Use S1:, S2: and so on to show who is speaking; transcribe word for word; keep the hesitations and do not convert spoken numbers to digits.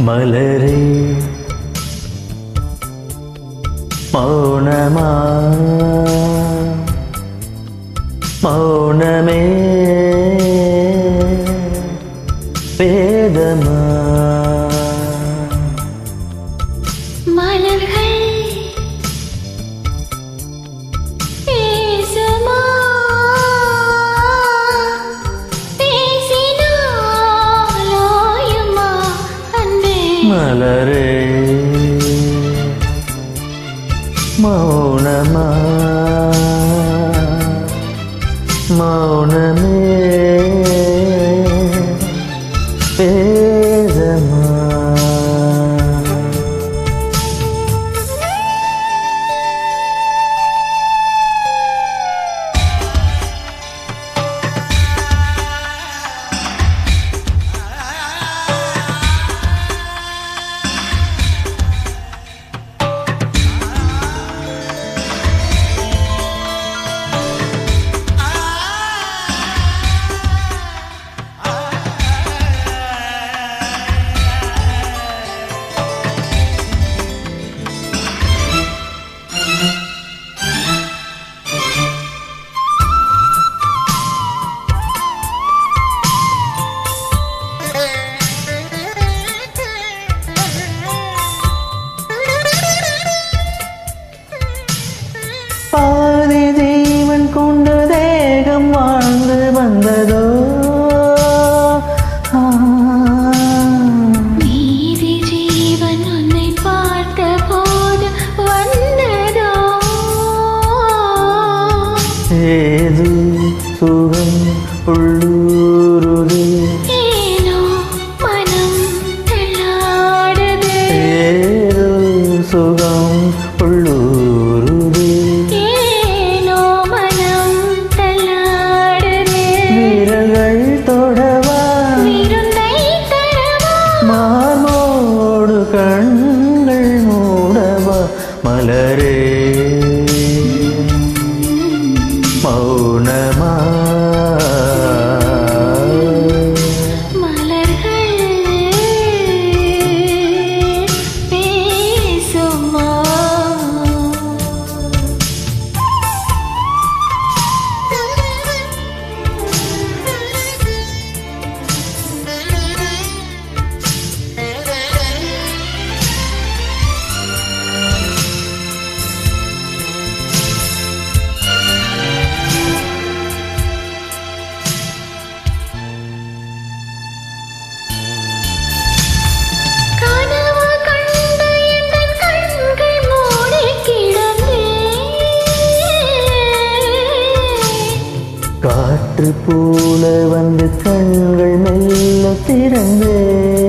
S1: மலரே மௌனமா மௌனமே வேதமா
S2: மலர்கள் பேசுமா பேசினாலாயுமா அன்பே
S1: மலரே மௌனமா மௌனமே பேதமா பாதி ஜீவன் கொண்டு தேகம் வாழ்ந்து வந்ததோ
S2: மீதி ஜீவன் உன்னை பார்த்த போது வந்ததோ
S1: ஏது சுகம் உள்ளூருது
S2: ஏனோ மனம் தள்ளாடுது
S1: ஏது சுகம் உள்ளூருது
S2: ஏனோ மனம் தள்ளாடுது
S1: விரல்கள் தொடவா
S2: விருந்தை தரவா
S1: மார்போடு கண்கள் மூடவா மலரே மௌனமா
S2: மலர்கள் பேசுமா கனவு கண்ட என் கண்கள் மூடி கிடந்தேன்
S1: காற்று போல வந்து கண்கள் மெல்ல திறந்தே